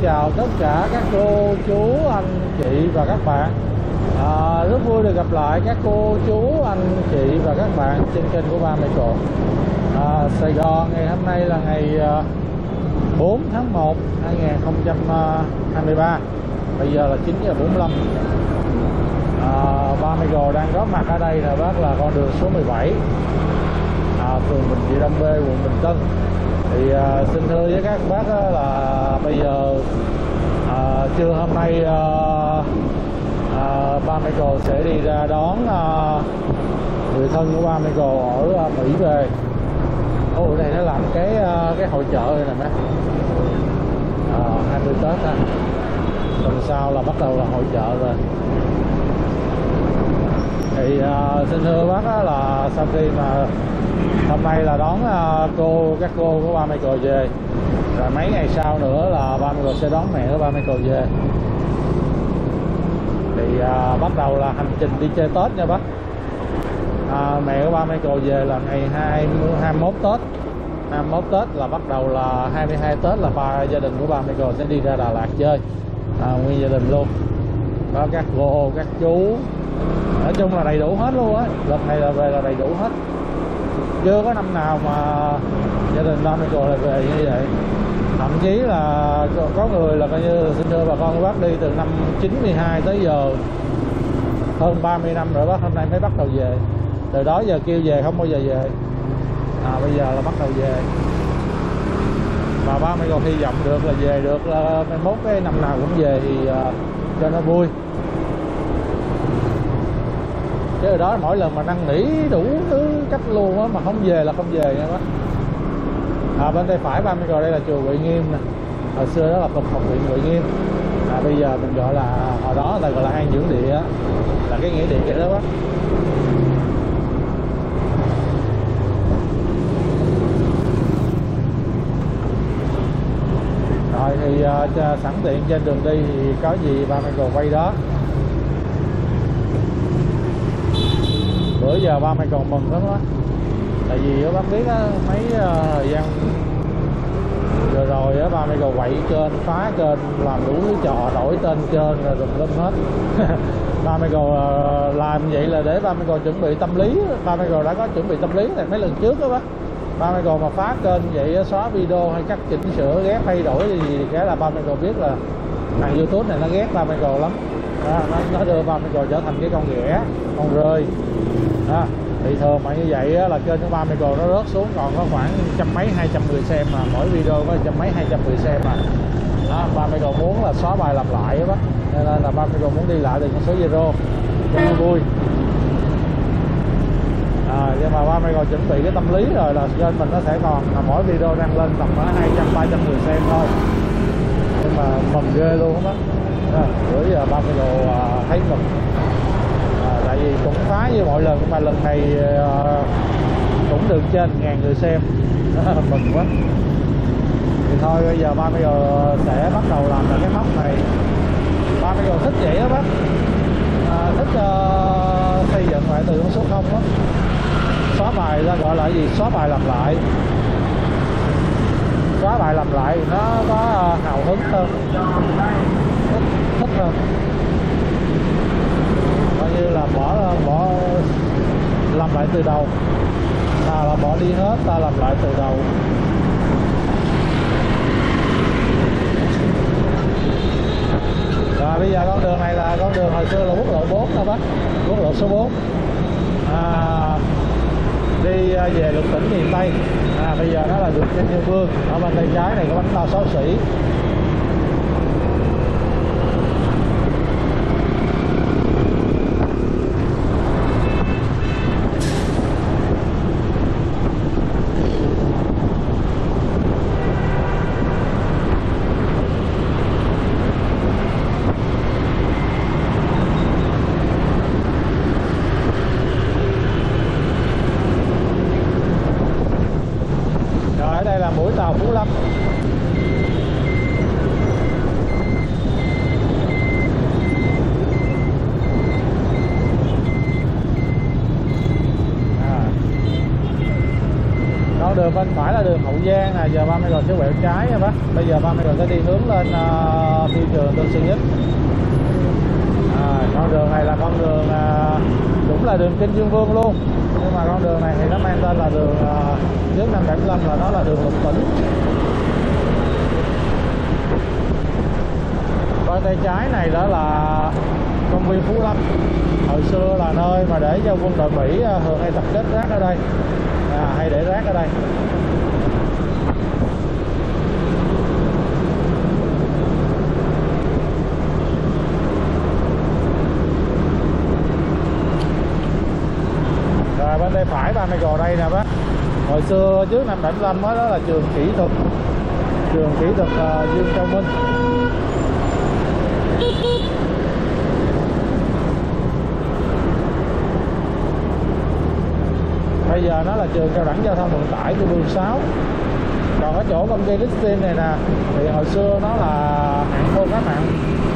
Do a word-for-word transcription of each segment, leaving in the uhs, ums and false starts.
chào tất cả các cô, chú, anh, chị và các bạn. à, Rất vui được gặp lại các cô, chú, anh, chị và các bạn trên kênh của ba Michael. à, Sài Gòn ngày hôm nay là ngày bốn tháng một năm hai nghìn không trăm hai mươi ba. Bây giờ là chín giờ bốn mươi lăm. à, ba Michael đang có mặt ở đây là bác là con đường số mười bảy, à, phường Bình Trị Đông B, quận Bình Tân. Thì à, xin thưa với các bác đó là bây giờ à, trưa hôm nay à, à, ba Michael sẽ đi ra đón à, người thân của ba Michael ở à, Mỹ về. Ồ, đây nó làm cái à, cái hội chợ này nè mấy. À, hai mươi Tết ha. Tuần sau là bắt đầu là hội chợ rồi. Thì uh, xin thưa bác đó là sau khi mà hôm nay là đón uh, cô các cô của ba Michael về, rồi mấy ngày sau nữa là ba Michael sẽ đón mẹ của ba Michael về. Thì uh, bắt đầu là hành trình đi chơi Tết nha bác. uh, Mẹ của ba Michael về là ngày hai mươi mốt Tết. hai mươi mốt Tết là bắt đầu là hai mươi hai Tết là ba gia đình của ba Michael sẽ đi ra Đà Lạt chơi, à, nguyên gia đình luôn. Có các cô, các chú, nói chung là đầy đủ hết luôn á. Lần này là về là đầy đủ hết, chưa có năm nào mà gia đình ba Michael là về như vậy. Thậm chí là có người là coi như xin thưa bà con bác đi từ năm chín mươi hai tới giờ hơn ba mươi năm rồi bác, hôm nay mới bắt đầu về. Từ đó giờ kêu về không bao giờ về, à, bây giờ là bắt đầu về. Mà ba Michael hy vọng được là về được là mai mốt cái năm nào cũng về thì uh, cho nó vui. Chứ ở đó mỗi lần mà năn nỉ đủ thứ cách luôn á, mà không về là không về nha bác. À, bên tay phải ba Michael đây là chùa Huệ Nghiêm nè. Hồi xưa đó là cục học viện Huệ Nghiêm, à, bây giờ mình gọi là, hồi đó là gọi là an dưỡng địa á, là cái nghĩa địa đó bác. Rồi thì uh, sẵn tiện trên đường đi thì có gì ba Michael quay đó. Bữa giờ ba Michael mừng lắm á, tại vì các bác biết á, mấy uh, thời gian vừa rồi á, ba Michael quậy kênh, phá kênh, làm đủ thứ trò, đổi tên kênh rồi tùm lum hết. Ba Michael uh, làm vậy là để ba Michael chuẩn bị tâm lý. Ba Michael đã có chuẩn bị tâm lý này mấy lần trước đó bác. Ba Michael mà phá kênh vậy, xóa video hay cắt chỉnh sửa, ghét thay đổi gì thì cái là ba Michael biết là thằng YouTube này nó ghét ba Michael lắm. Đó, nó, nó đưa ba Michael trở thành cái con ghẻ, con rơi. Đó, thì thường mà như vậy á, là kênh của ba Michael nó rớt xuống còn có khoảng trăm mấy hai trăm người xem, mà mỗi video có trăm mấy hai trăm người xem mà. Đó, ba Michael muốn là xóa bài làm lại đó, nên là ba Michael muốn đi lại từ con số zero cho nó vui. À, nhưng mà ba Michael chuẩn bị cái tâm lý rồi là kênh mình nó sẽ còn là mỗi video đăng lên tầm hai trăm ba trăm người xem thôi. Nhưng mà mừng ghê luôn á. À, bữa giờ ba Michael à, thấy mừng, à, tại vì cũng phá như mọi lần, nhưng mà lần này à, cũng được trên ngàn người xem. À, mừng quá. Thì thôi bây giờ ba Michael sẽ bắt đầu làm lại cái móc này. Ba Michael thích vậy đó bác, à, thích uh, xây dựng lại từ con số không đó. Xóa bài ra gọi là gì, xóa bài làm lại. Xóa bài làm lại nó có uh, hào hứng hơn, thích, thích hơn. Coi như là bỏ bỏ làm lại từ đầu, ta là bỏ đi hết, ta làm lại từ đầu. Rồi bây giờ con đường này là con đường hồi xưa là quốc lộ bốn nè bác, quốc lộ số bốn. À, đi về lục tỉnh miền Tây. À, bây giờ nó là đường Kinh Yêu Vương. Ở bên tay trái này có bánh bao Xáo Xỉ. Mũi tàu Phú Lâm. con đường bên phải là đường Hậu Giang nè, giờ ba mươi rồi sẽ quẹo trái nha bác. Bây giờ ba mươi rồi sẽ đi hướng lên uh, phi trường Tân Sơn Nhất. À, con đường này là con đường uh, cũng là đường Kinh Dương Vương luôn, nhưng mà con đường này thì nó mang tên là đường uh, trước năm bảy lăm là nó là đường Lục Tỉnh. Bên tay trái này đó là công viên Phú Lâm. Hồi xưa là nơi mà để cho quân đội Mỹ thường hay tập kết rác ở đây, à, hay để rác ở đây. Rồi bên tay phải ba mươi gò đây nè bác. Hồi xưa trước năm bảy lăm đó, đó là trường kỹ thuật trường kỹ thuật uh, Dương Châu Minh. Bây giờ nó là trường cao đẳng giao thông vận tải của Đường sáu. Còn ở chỗ công ty Listin này nè thì hồi xưa nó là hạng khô cá mặn.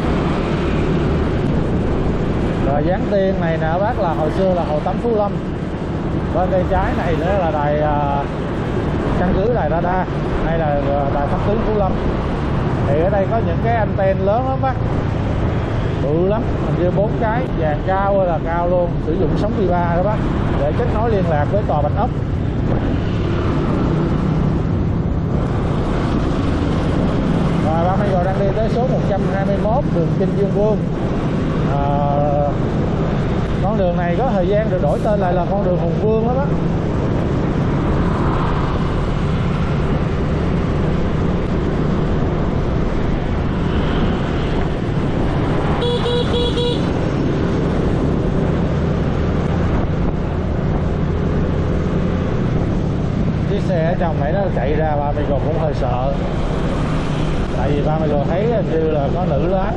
Rồi Giáng Tiên này nè bác là hồi xưa là hồ tắm Phú Lâm. Bên tay trái này nữa là đài uh, căn cứ đài radar, hay là đài thám tướng Phú Lâm. Thì ở đây có những cái anten lớn lắm bác, bự lắm, hình như bốn cái, dàn cao là cao luôn, sử dụng sóng pi ba đó bác, để kết nối liên lạc với tòa Bạch Ốc. Và ba mươi rồi đang đi tới số một trăm hai mươi mốt đường Kinh Dương Vương. À, con đường này có thời gian được đổi tên lại là con đường Hùng Vương đó bác. Chiếc xe ở trong này nó chạy ra ba mươi rồi cũng hơi sợ, tại vì ba mươi rồi thấy như là có nữ lái.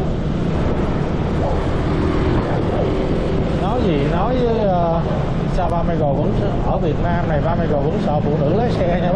Nói gì nói với uh, sao ba mươi rồi vẫn ở Việt Nam này ba mươi rồi vẫn sợ phụ nữ lái xe nha bác.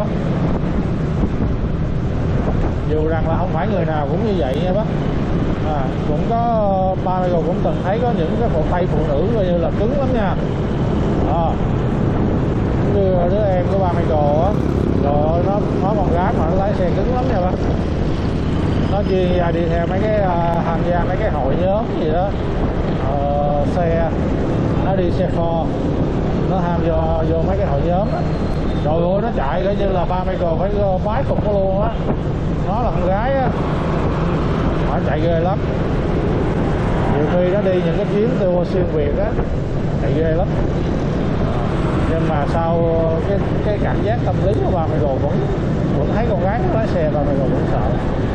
Dù rằng là không phải người nào cũng như vậy nha bác. À, cũng có ba mươi rồi cũng từng thấy có những cái tay phụ nữ coi như là cứng lắm nha. À, như đứa em của ba mươi rồi á, rồi nó nó con gái mà nó lái xe cứng lắm nha bác. Nó chuyên ra đi theo mấy cái uh, tham gia mấy cái hội nhóm gì đó, uh, xe nó đi xe kho, nó tham vô vô mấy cái hội nhóm á. Trời ơi nó chạy coi như là ba mươi rồi phải bái phục nó luôn á. Nó là con gái á, nó chạy ghê lắm. Nhiều khi nó đi những cái chuyến tour xuyên Việt á, chạy ghê lắm. Nhưng mà sau cái cái cảm giác tâm lý của ba mươi rồi vẫn vẫn thấy con gái nó lái xe ba mươi rồi vẫn sợ.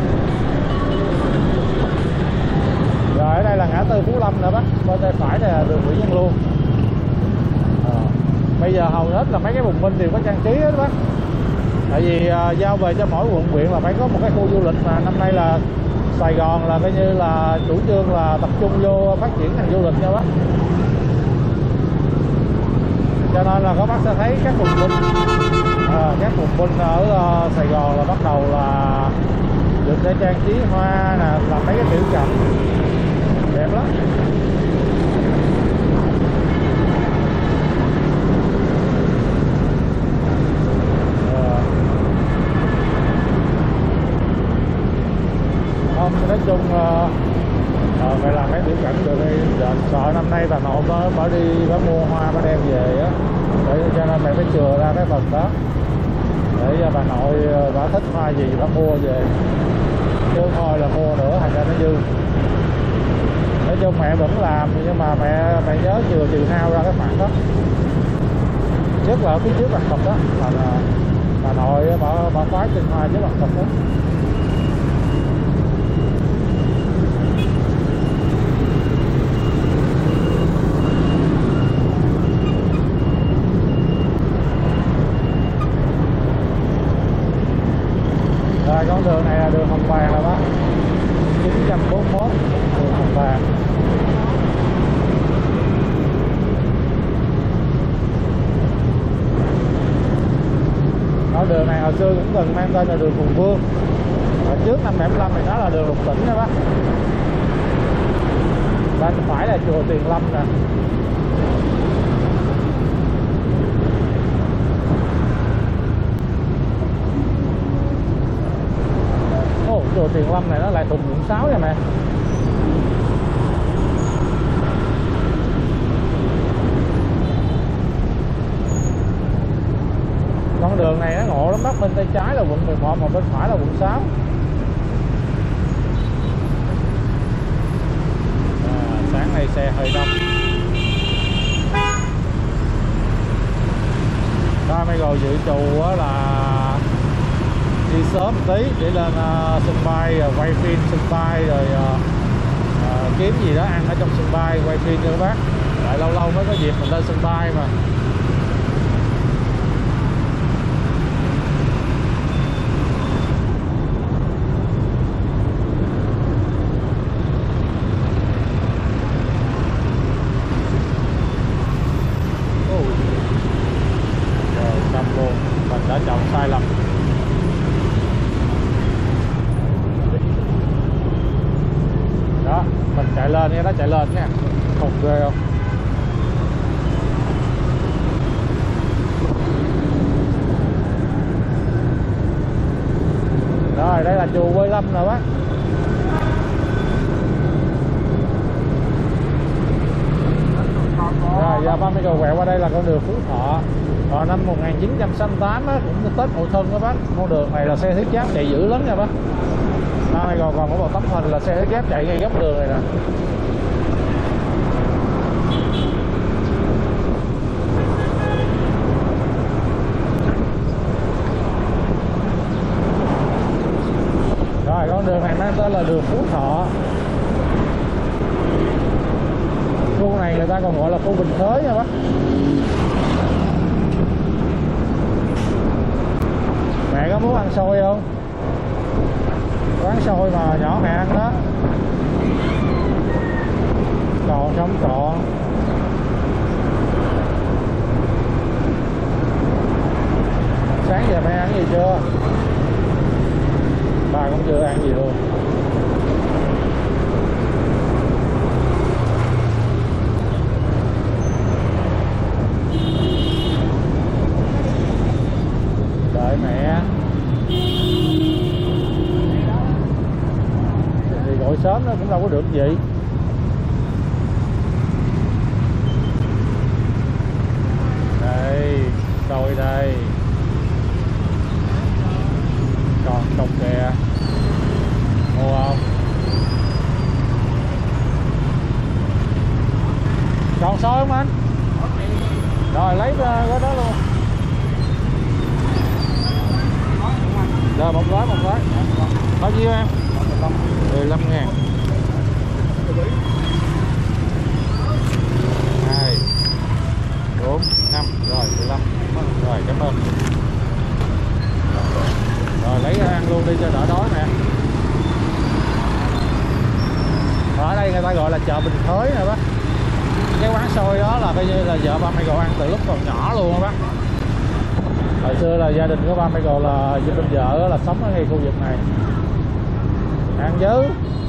Rồi ở đây là ngã tư Phú Lâm nè bác, bên tay phải này là đường Nguyễn Văn Luôn. À, bây giờ hầu hết là mấy cái bùng binh đều có trang trí hết bác. Tại vì uh, giao về cho mỗi quận huyện là phải có một cái khu du lịch, mà năm nay là Sài Gòn là coi như là chủ trương là tập trung vô phát triển ngành du lịch nha bác. Cho nên là các bác sẽ thấy các bùng binh à, các bùng binh ở uh, Sài Gòn là bắt đầu là được để trang trí hoa nè, làm mấy cái tiểu cảnh đẹp lắm. Không, nói chung uh, uh, phải làm mấy tiểu cảnh rồi đi. Sợ năm nay bà nội có bà đi bà mua hoa bà đem về á, để cho nên mẹ phải chừa ra cái phần đó để cho bà nội bà thích hoa gì bà mua về, chứ thôi là mua nữa thành ra nó dư. Nói chung mẹ vẫn làm, nhưng mà mẹ mẹ nhớ chừa trừ hao ra cái khoản đó, nhất là ở phía trước mặt Phật đó, là bà nội bà bà khoái trên hoa trước mặt Phật đó. Rồi con đường này là đường Hồng Bàng rồi bác, chín trăm bốn mươi mốt đường Hồng Bàng. Con đường này hồi xưa cũng từng mang tên là đường Hùng Vương. Ở trước năm bảy lăm thì nó là đường Lục Tỉnh đó bác. Bên phải là chùa Tiền Lâm nè. chùa Tiền Lâm này nó lại thuộc quận sáu nha mẹ. Con đường này nó ngộ lắm bác, bên tay trái là quận mười một mà bên phải là quận sáu. À, sáng nay xe hơi đông. Rồi mấy rồi dự trù là đi sớm một tí để lên uh, sân bay, rồi quay phim sân bay, rồi uh, uh, kiếm gì đó ăn ở trong sân bay, quay phim cho các bác. Tại lâu lâu mới có dịp mình lên sân bay mà. Đã chọn sai lầm. Đó, mình chạy lên nha, nó chạy lên nha. Không ghê không? Rồi, đây là chùa Quê Lâm rồi bác. Rồi, giờ ba mươi cầu quẹo qua đây là con đường Phú Thọ. Vào năm một nghìn chín trăm sáu mươi tám á, cũng Tết Mậu Thân đó bác. Con đường này là xe thiết giáp chạy dữ lắm nha bác. Đây này còn còn có một tấm hình là xe thiết giáp chạy ngay góc đường này nè. Rồi con đường này mang tên là đường Phú Thọ. Khu này người ta còn gọi là khu Bình Thới nha bác. Mẹ có muốn ăn xôi không? Quán xôi mà nhỏ mẹ ăn đó. Còn không còn. Sáng giờ mẹ ăn gì chưa? Bà cũng chưa ăn gì luôn. Đợi mẹ. Thì gọi sớm nó cũng đâu có được gì. Đây, xôi đây. Còn cọc kìa. Mua không? Còn xôi không anh? Rồi lấy cái đó luôn. Rồi một gói, một gói. Bao nhiêu em? mười lăm ngàn. hai, bốn, năm. Rồi mười lăm. Rồi cảm ơn. Rồi lấy ăn luôn đi cho đỡ đói nè. Ở đây người ta gọi là chợ Bình Thới nè bác. Cái quán xôi đó là coi như là vợ ba Michael ăn từ lúc còn nhỏ luôn á bác. Hồi xưa là gia đình của ba Michael là bên vợ là sống ở ngay khu vực này. Ăn chứ.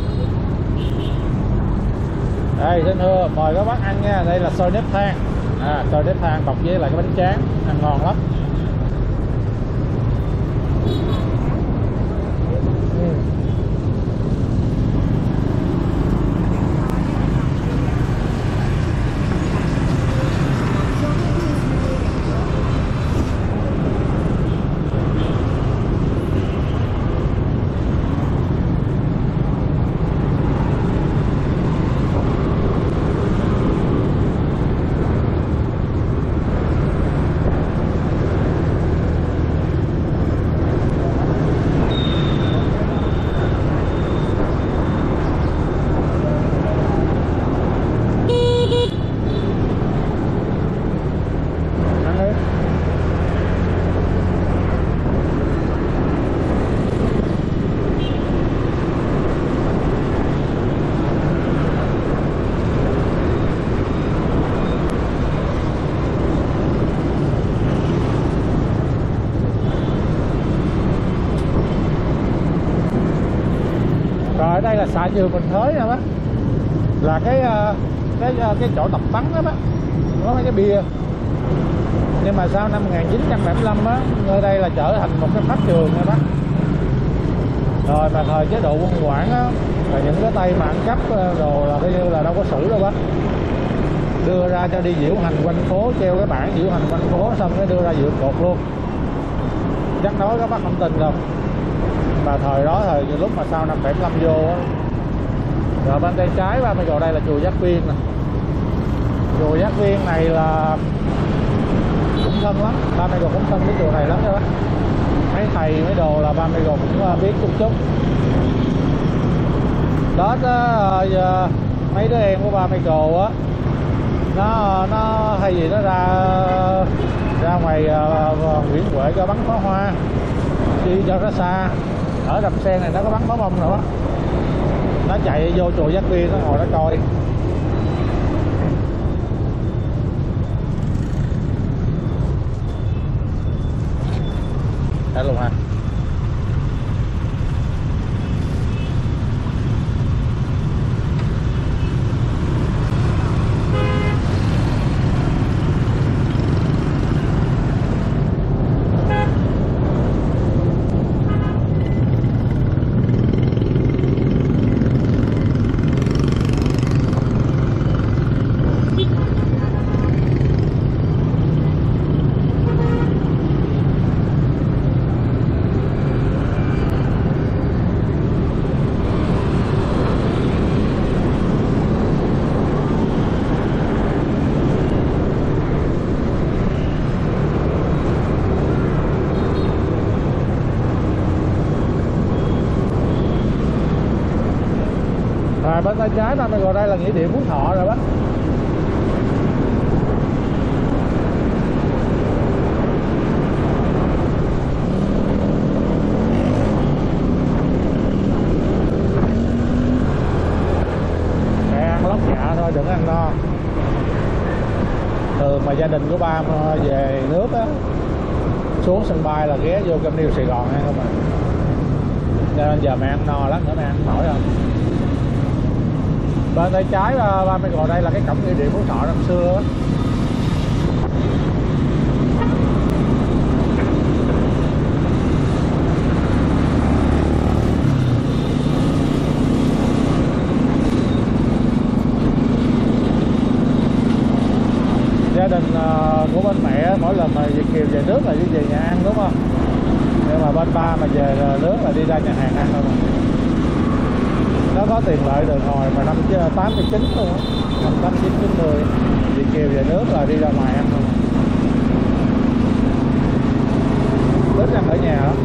Đây xin thưa mời các bác ăn nha. Đây là xôi nếp than. À, xôi nếp than bọc với lại cái bánh tráng, ăn ngon lắm. Ở đây là xã Trường Bình Thới nè bác. Là cái cái cái chỗ tập bắn đó bác. Có mấy cái bia. Nhưng mà sau năm một nghìn chín trăm bảy mươi lăm á, nơi đây là trở thành một cái pháp trường nha bác. Rồi mà thời chế độ quân quản á, là những cái tay mà ăn cắp đồ là coi như là đâu có xử đâu bác, đưa ra cho đi diễu hành quanh phố, treo cái bảng diễu hành quanh phố xong cái đưa ra dựa cột luôn. Chắc nói các bác không tin đâu, mà thời đó thời lúc mà sau năm bảy mươi lăm vô á. Rồi bên tay trái ba mươi cầu đây là chùa Giác Viên nè. Chùa Giác Viên này là cũng thân lắm, ba mươi cầu cũng thân cái chùa này lắm đó bác. Mấy thầy mấy đồ là ba mươi cầu cũng biết chút chút. Đó, đó mấy đứa em của ba mươi cầu á, nó nó hay gì nó ra ra ngoài uh, Nguyễn Huệ cho bắn pháo hoa, đi cho nó xa. Ở Đầm Sen này nó có bắn pháo bông nữa, nó chạy vô chùa Giác Viên nó ngồi nó coi. Đã luôn ha. Rồi bên tay trái ba mươi cầu đây là nghĩa địa Phú Thọ rồi bác. Để ăn lóc dạ thôi, đừng ăn no. Thường mà gia đình của ba về nước á, xuống sân bay là ghé vô Cam Liêu Sài Gòn hay không à. Cho nên giờ mẹ ăn no lắm, nữa mẹ ăn nổi không. Bên tay trái ba mươi cầu đây là cái cổng nghĩa địa Phú Thọ năm xưa á. Gia đình của bên mẹ mỗi lần mà Việt kiều về nước là đi về nhà ăn đúng không? Nhưng mà bên ba mà về nước là đi ra nhà hàng ăn thôi mà. Nó có tiền lợi từ hồi mà năm tám mươi chín luôn á, năm tám chín chín mươi Việt kiều về nước là đi ra ngoài ăn luôn, thích ăn ở nhà đó.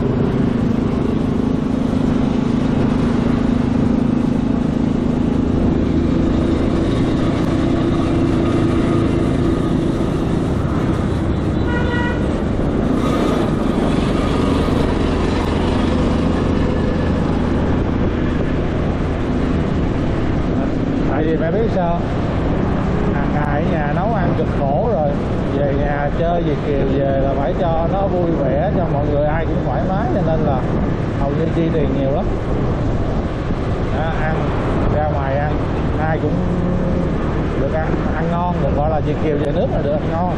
Vì mẹ biết sao, hàng ngày ở nhà nấu ăn cực khổ rồi, về nhà chơi Việt kiều về là phải cho nó vui vẻ, cho mọi người ai cũng thoải mái, cho nên là hầu như chi tiền nhiều lắm. Đó, ăn ra ngoài ăn ai cũng được ăn ăn ngon, được gọi là Việt kiều về nước là được ăn ngon.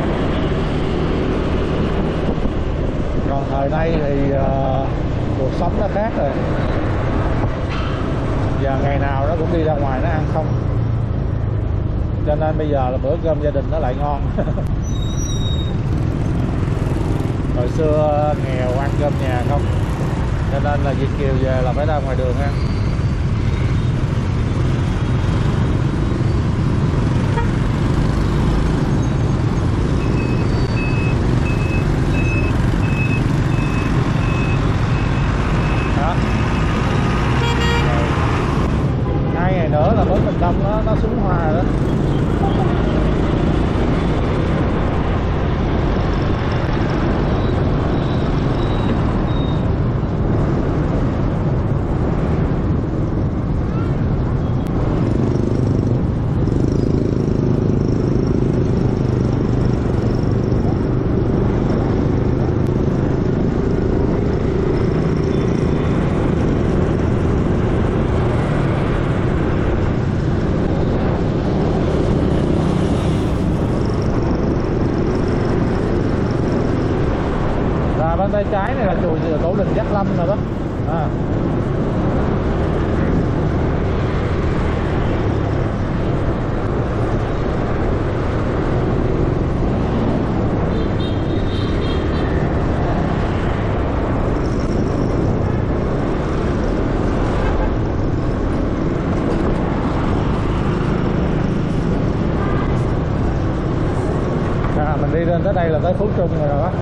Còn thời nay thì uh, cuộc sống nó khác rồi, giờ ngày nào nó cũng đi ra ngoài nó ăn không, cho nên bây giờ là bữa cơm gia đình nó lại ngon. Hồi xưa nghèo ăn cơm nhà không, cho nên là Việt kiều về là phải ra ngoài đường ăn. Nữa là mới Bình Đông nó nó xuống hoa đó. trái này là chùa Tổ Đình Giác Lâm rồi đó. À. Mình đi lên tới đây là tới Phú Trung rồi đó.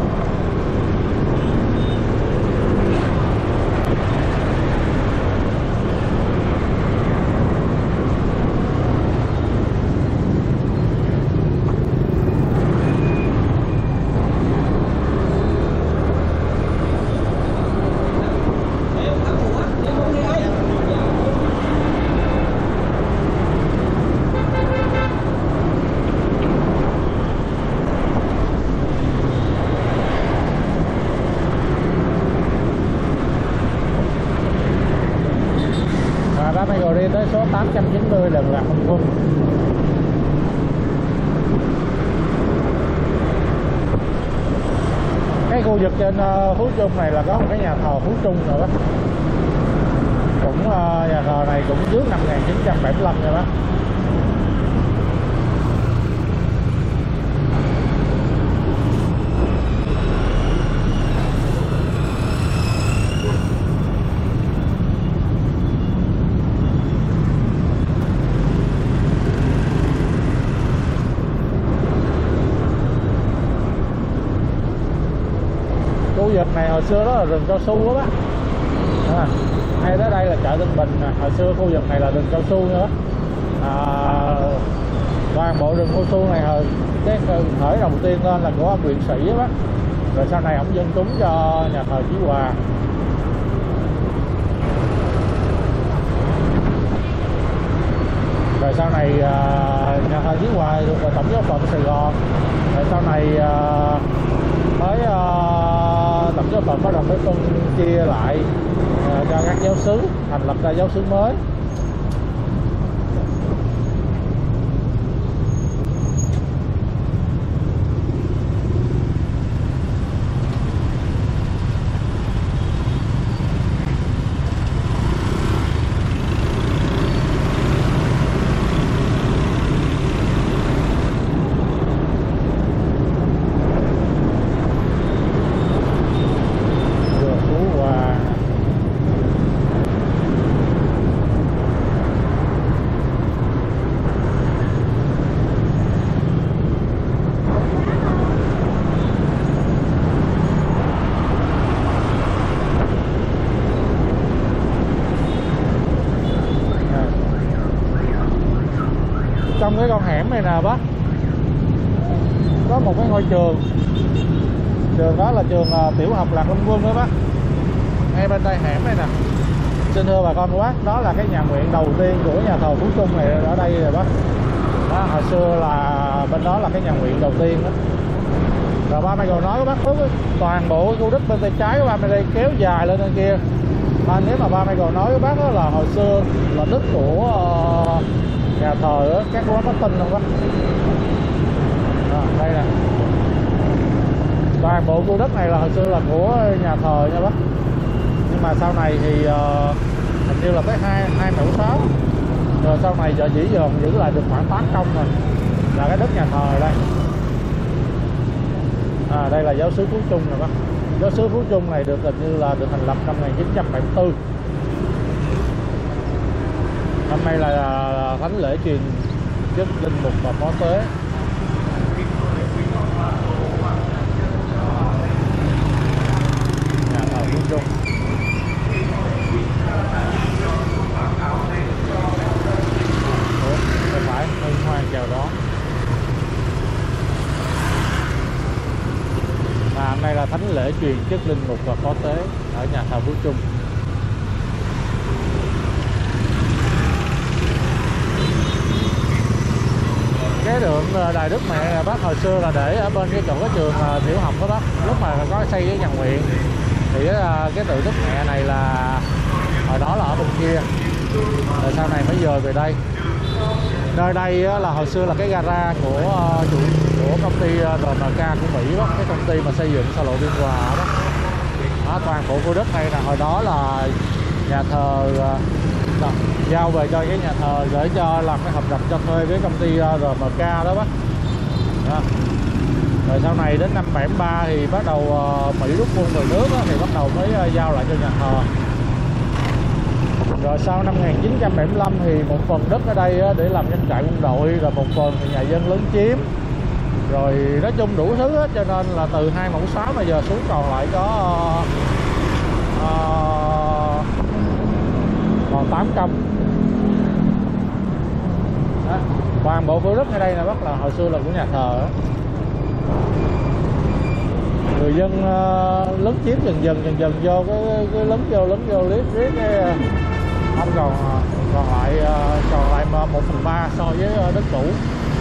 Đi tới số tám trăm chín mươi Đường Lạc Long Quân. Cái khu vực trên uh, Phú Trung này là có một cái nhà thờ Phú Trung nữa đó. Cũng uh, nhà thờ này cũng trước năm một nghìn chín trăm bảy mươi lăm rồi đó. Khu vực này hồi xưa đó là rừng cao su đó, đó. À, hay tới đây là chợ Tân Bình, hồi xưa khu vực này là rừng cao su nữa. À, toàn bộ rừng cao su này hồi cái khởi đầu tiên lên là của ông Viện Sĩ đó, rồi sau này ông dân cúng cho nhà thờ Chí Hòa. Rồi sau này uh, nhà thờ Chí Hòa được tổng giáo phận Sài Gòn. Rồi sau này uh, mới uh, tổng giáo phận bắt đầu mới phân chia lại uh, cho các giáo xứ, thành lập ra giáo xứ mới. Trong cái con hẻm này nè bác, có một cái ngôi trường. Trường đó là trường uh, tiểu học Lạc Long Quân đó bác. Ngay bên tay hẻm này nè. Xin thưa bà con của bác, đó là cái nhà nguyện đầu tiên của nhà thờ Phú Trung này ở đây rồi bác. Đó, hồi xưa là bên đó là cái nhà nguyện đầu tiên đó. Rồi ba mày còn nói bác, toàn bộ khu đất bên tay trái của ba mày đây kéo dài lên bên kia. À, nếu mà ba mày còn nói với bác đó là hồi xưa là đất của uh, nhà thờ đó, các quán có tin không bác? À, đây nè. Toàn bộ khu đất này là hồi xưa là của nhà thờ nha bác. Nhưng mà sau này thì uh, hình như là tới hai hai mẫu sáu. Rồi sau này giờ chỉ dồn giữ lại được khoảng tám công rồi. Là cái đất nhà thờ đây. À, đây là giáo xứ Phú Trung rồi bác. Giáo xứ Phú Trung này được hình như là được thành lập năm một nghìn chín trăm bảy mươi tư. Năm nay là thánh lễ truyền chức linh mục và phó tế. Nhà thờ Phú Trung. Ủa, không phải, Hân Hoan chào đón. À, hôm nay là thánh lễ truyền chức linh mục và phó tế ở nhà thờ Phú Trung. Cái đường Đài Đức Mẹ này bác, hồi xưa là để ở bên cái chỗ cái trường tiểu học đó bác. Lúc mà có xây cái nhà nguyện thì cái tượng Đức Mẹ này là hồi đó là ở bên kia, rồi sau này mới dời về đây. Nơi đây là hồi xưa là cái gara của của công ty rờ en ca của Mỹ đó, cái công ty mà xây dựng xa lộ Biên Hòa đó. đó, toàn bộ khu đất này là hồi đó là nhà thờ uh, giao về cho cái nhà thờ để cho làm cái hợp đồng cho thuê với công ty uh, rờ em ca đó bác. Đó. Rồi sau này đến năm bảy ba thì bắt đầu uh, Mỹ rút quân về nước đó, thì bắt đầu mới uh, giao lại cho nhà thờ. Rồi sau năm một nghìn chín trăm bảy mươi lăm thì một phần đất ở đây uh, để làm doanh trại quân đội, rồi một phần thì nhà dân lớn chiếm. Rồi nói chung đủ thứ hết, cho nên là từ hai mẫu sáu mà giờ xuống còn lại có uh, uh, còn tám công. Đó. Toàn bộ khu đất ở đây là bắt là hồi xưa là của nhà thờ đó. Người dân uh, lấn chiếm dần dần dần dần vô cái, cái lấn vô lấn vô liếc riết cái uh, không còn còn lại uh, còn lại một phần ba so với uh, đất cũ.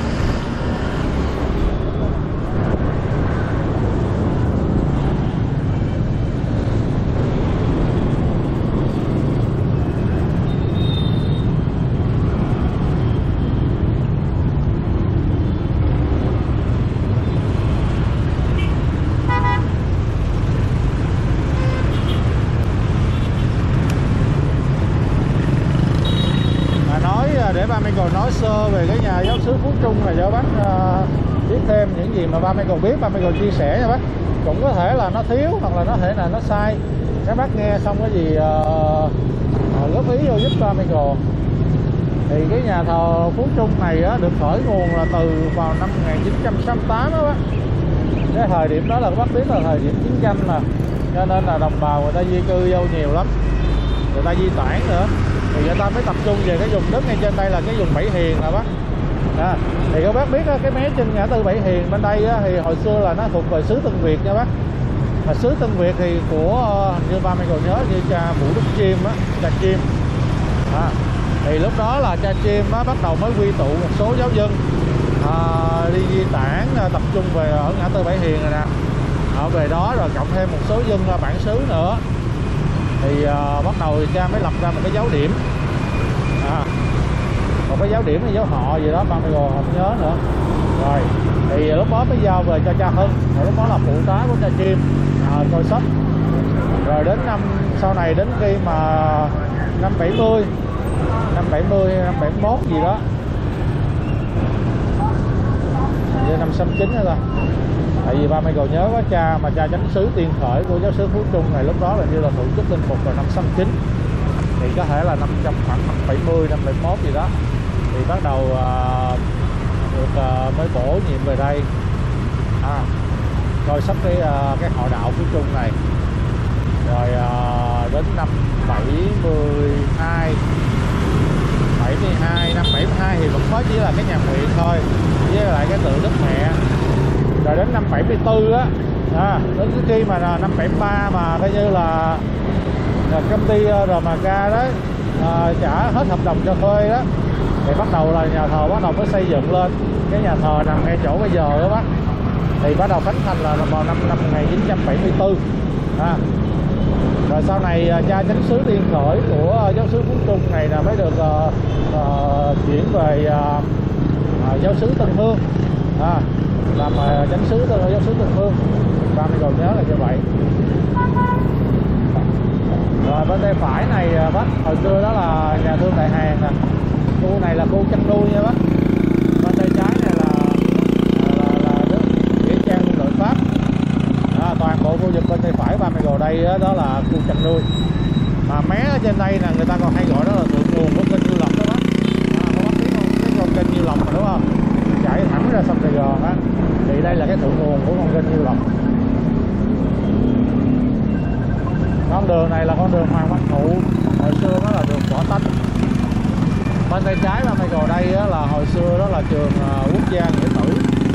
Để ba Michael nói sơ về cái nhà giáo xứ Phú Trung này cho bác uh, biết thêm những gì mà ba Michael biết, ba Michael chia sẻ nha bác. Cũng có thể là nó thiếu hoặc là nó thể là nó sai. Các bác nghe xong cái gì uh, uh, góp ý vô giúp ba Michael. Thì cái nhà thờ Phú Trung này uh, được khởi nguồn là từ vào năm một nghìn chín trăm sáu mươi tám đó bác. Cái thời điểm đó là các bác biết là thời điểm chiến tranh mà, cho nên là đồng bào người ta di cư vô nhiều lắm, người ta di tản nữa, thì người ta mới tập trung về cái vùng đất ngay trên đây là cái vùng Bảy Hiền nè bác. À, thì các bác biết đó, cái mé trên ngã tư Bảy Hiền bên đây á, thì hồi xưa là nó thuộc về xứ Tân Việt nha bác. Mà xứ Tân Việt thì của hình như ba Michael nhớ như cha Vũ Đức Chiêm á, cha Chiêm. À, thì lúc đó là cha Chiêm á, bắt đầu mới quy tụ một số giáo dân à, đi di tản tập trung về ở ngã tư Bảy Hiền rồi nè. Ở về đó rồi cộng thêm một số dân bản xứ nữa, thì uh, bắt đầu cha mới lập ra một cái dấu điểm, à, một cái dấu điểm hay dấu họ gì đó ba Michael không nhớ nữa. Rồi thì lúc đó mới giao về cho cha Hưng, rồi lúc đó là phụ tá của cha Chiêm à, coi sách. Rồi đến năm sau này đến khi mà năm bảy mươi, năm bảy mươi hay năm bảy mươi mốt gì đó, như năm sáu chín rồi. Tại vì ba Michael nhớ có cha mà cha chánh xứ tiên khởi của giáo xứ Phú Trung này lúc đó là như là tổ chức linh mục vào năm sáu chín, thì có thể là năm trăm khoảng năm bảy mươi, năm bảy mươi mốt gì đó, thì bắt đầu uh, được uh, mới bổ nhiệm về đây à, coi sắp cái uh, cái họ đạo Phú Trung này. Rồi uh, đến năm bảy mươi hai, bảy mươi hai, năm bảy mươi hai thì vẫn mới chỉ là cái nhà nguyện thôi, với lại cái tượng Đức Mẹ. Rồi đến năm bảy mươi tư á, à, đến khi mà năm bảy mươi ba mà coi như là, là công ty rờ em ca đó à, trả hết hợp đồng cho thuê đó, thì bắt đầu là nhà thờ bắt đầu mới xây dựng lên. Cái nhà thờ nằm ngay chỗ bây giờ đó bác, thì bắt đầu khánh thành là vào năm năm một nghìn chín trăm bảy mươi tư. À, rồi sau này cha chánh xứ tiên khởi của giáo xứ Phú Trung này là mới được uh, uh, chuyển về uh, uh, giáo xứ Tân Hương, à, làm uh, chánh xứ giáo xứ Tân Hương. Ba Michael nhớ là như vậy. Rồi bên tay phải này bác, hồi xưa đó là nhà thương Đại Hàn nè, khu này là khu chăn nuôi nha bác. Bên tay trái này là là, là đất nghĩa trang quân đội Pháp. À, toàn bộ khu vực bên tay phải ba Michael đây đó, đó là khu chăn nuôi. Mà mé ở trên đây là người ta còn hay gọi đó là thượng nguồn của kênh Nhiêu Lộc đó bác. À, có bác biết không? Cái con kênh Nhiêu Lộc mà đúng không? Chảy thẳng ra sông Sài Gòn á. Thì đây là cái thượng nguồn của con kênh Nhiêu Lộc. Con đường này là con đường Hoàng Văn Thụ, hồi xưa nó là đường Võ Tánh. Bên tay trái ba Michael đây á, là hồi xưa đó là trường uh, quốc gia Nghĩa Tử.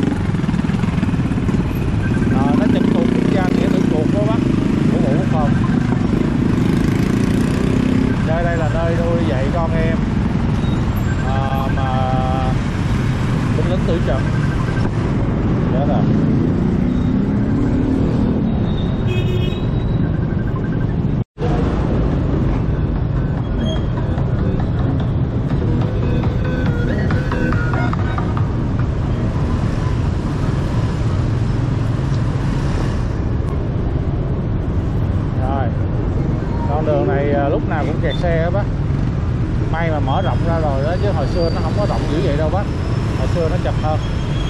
À, nó trực thuộc quốc gia Nghĩa Tử Cuộc đó bác, của Bộ Quốc phòng. Đây đây là nơi nuôi dạy con em à, mà binh lính tử trận. Đó là con đường này lúc nào cũng kẹt xe đó bác. May mà mở rộng ra rồi đó, chứ hồi xưa nó không có rộng dữ vậy đâu bác. Hồi xưa nó chật hơn.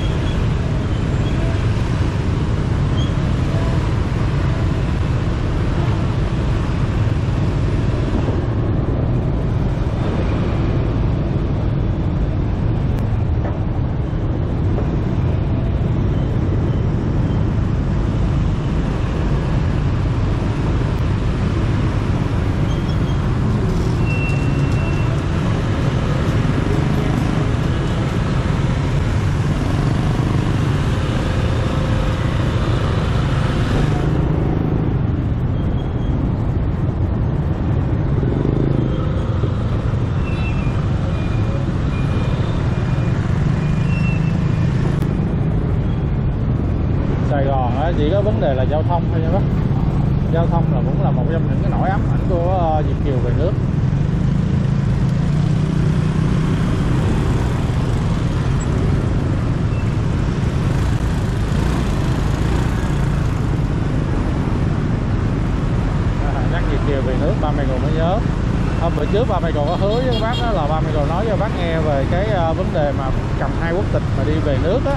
Sài Gòn á, chỉ có vấn đề là giao thông thôi nha bác. Giao thông là cũng là một trong những cái nỗi ám ảnh của uh, Việt kiều về nước. À, nhắc Việt kiều về nước ba Michael mới nhớ. Hôm bữa trước ba Michael có hứa với các bác đó là ba Michael nói cho bác nghe về cái uh, vấn đề mà cầm hai quốc tịch mà đi về nước á.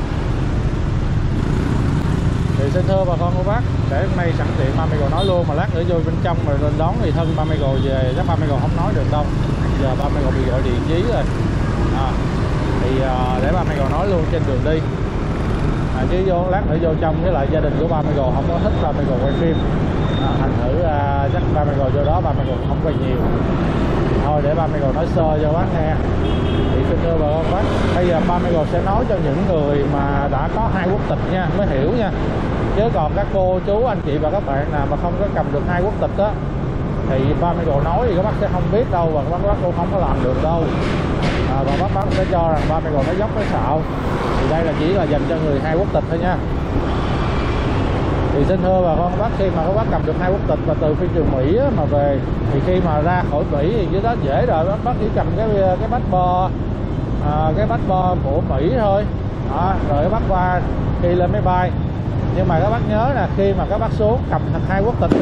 Thì xin thưa bà con cô bác, để hôm nay sẵn tiện ba Michael nói luôn, mà lát nữa vô bên trong rồi lên đón người thân ba Michael về, chắc ba Michael không nói được đâu. Giờ ba Michael bị gọi điện dí rồi. À, thì uh, để ba Michael nói luôn trên đường đi. À, chứ vô lát nữa vô trong với lại gia đình của ba Michael không có thích ba Michael quay phim. À, thành thử uh, chắc ba Michael vô đó ba Michael không quay nhiều. Thôi để ba Michael nói sơ cho bác nghe. Thì xin thưa bà con bác, bây giờ ba Michael sẽ nói cho những người mà đã có hai quốc tịch nha, mới hiểu nha. Chứ còn các cô, chú, anh chị và các bạn nào mà không có cầm được hai quốc tịch đó thì ba Michael nói thì các bác sẽ không biết đâu, và các bác cũng không có làm được đâu. À, và bác bác sẽ cho rằng ba Michael nói dốc nói xạo. Thì đây là chỉ là dành cho người hai quốc tịch thôi nha. Thì xin thưa bà con bác, khi mà các bác cầm được hai quốc tịch và từ phi trường Mỹ á, mà về thì khi mà ra khỏi Mỹ thì dưới đó dễ rồi, bác bác chỉ cầm cái cái passport à, cái passport của Mỹ thôi đó, rồi các bác qua khi lên máy bay. Nhưng mà các bác nhớ là khi mà các bác xuống cầm thật hai quốc tịch.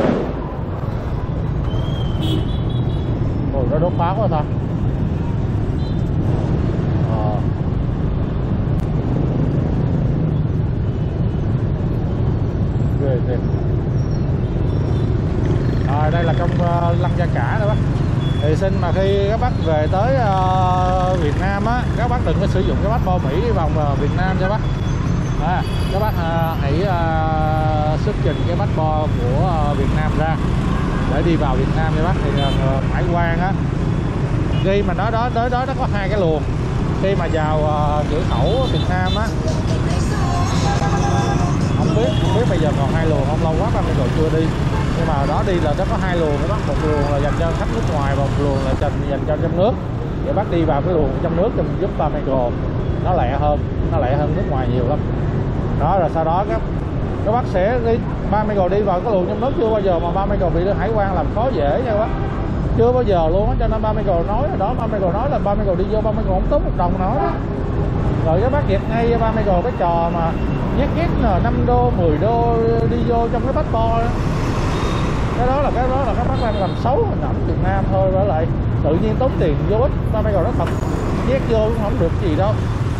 Ôi nó đốt báo quá thôi. Ờ. Ghê thiệt. À, đây là trong uh, Lăng Gia Cả đó bác. Thì xin mà khi các bác về tới uh, Việt Nam á, các bác đừng có sử dụng cái passport Mỹ đi vào uh, Việt Nam cho bác. À, các bác uh, hãy uh, xuất trình cái passport của uh, Việt Nam ra để đi vào Việt Nam nha bác. Thì uh, hải quan á, khi mà nó đó tới đó nó có hai cái luồng. Khi mà vào uh, cửa khẩu Việt Nam á, không biết không biết bây giờ còn hai luồng không, lâu quá ba Michael chưa đi. Nhưng mà đó đi là nó có hai luồng đó, một luồng là dành cho khách nước ngoài và một luồng là dành dành cho trong nước. Để bác đi vào cái luồng trong nước cho giúp ba Michael nó lẹ hơn, nó lẹ hơn nước ngoài nhiều lắm. Đó, rồi sau đó các các bác sẽ đi, ba Michael đi vào cái luồng trong nước chưa bao giờ mà ba Michael bị hải quan làm khó dễ nha bác. Chưa bao giờ luôn á, cho nên ba Michael nói ở đó, ba Michael nói là ba Michael đi vô ba Michael không tốn một đồng nào đó. Rồi các bác dẹp ngay cho ba Michael cái trò mà nhét nhét là năm đô, mười đô đi vô trong cái passport đó. Cái đó là cái đó là các bác đang làm xấu hình ảnh Việt Nam thôi, với lại tự nhiên tốn tiền vô ích. Ba Michael nói thật, nhét vô cũng không được gì đâu.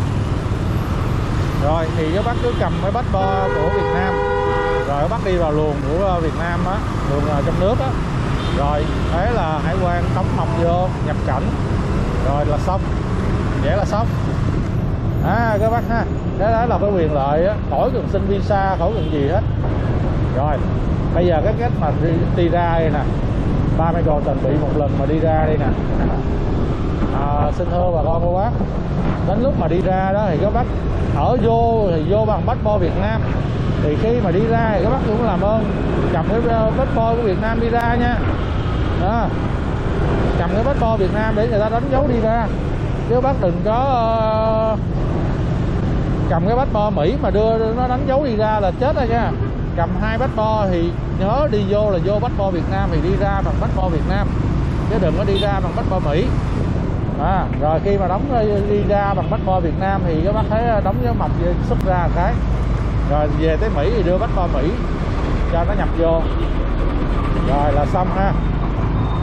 Rồi thì các bác cứ cầm cái passport của Việt Nam, rồi các bác đi vào luồng của Việt Nam á, luồng trong nước á, rồi thế là hải quan tống mọc vô nhập cảnh, rồi là xong, vậy là xong. À các bác ha, thế đó là cái quyền lợi á, khỏi cần xin visa, khỏi cần gì hết. Rồi bây giờ cái cách mà đi, đi ra đây nè, ba Michael từng bị một lần mà đi ra đây nè. À, xin thưa bà con cô bác, đến lúc mà đi ra đó thì các bác ở vô thì vô bằng passport Việt Nam. Thì khi mà đi ra thì các bác cũng làm ơn cầm cái passport của Việt Nam đi ra nha. Đó, cầm cái passport Việt Nam để người ta đánh dấu đi ra, chứ bác đừng có uh, cầm cái passport Mỹ mà đưa nó đánh dấu đi ra là chết rồi nha. Cầm hai passport thì nhớ đi vô là vô passport Việt Nam thì đi ra bằng passport Việt Nam, chứ đừng có đi ra bằng passport Mỹ. À, rồi khi mà đóng đi ra bằng passport Việt Nam thì các bác thấy đóng dấu mộc xuất ra cái, rồi về tới Mỹ thì đưa passport Mỹ cho nó nhập vô, rồi là xong ha.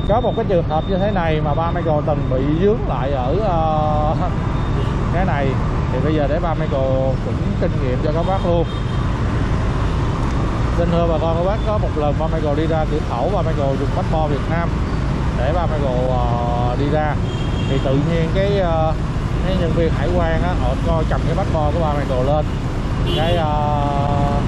có một cái trường hợp như thế này mà ba Michael từng bị dướng lại ở uh, cái này, thì bây giờ để ba Michael cũng kinh nghiệm cho các bác luôn. Xin thưa bà con các bác, có một lần ba Michael đi ra cửa khẩu, ba Michael dùng passport Việt Nam để ba Michael uh, đi ra, thì tự nhiên cái uh, cái nhân viên hải quan á, họ coi cầm cái passport của ba Michael lên, cái uh,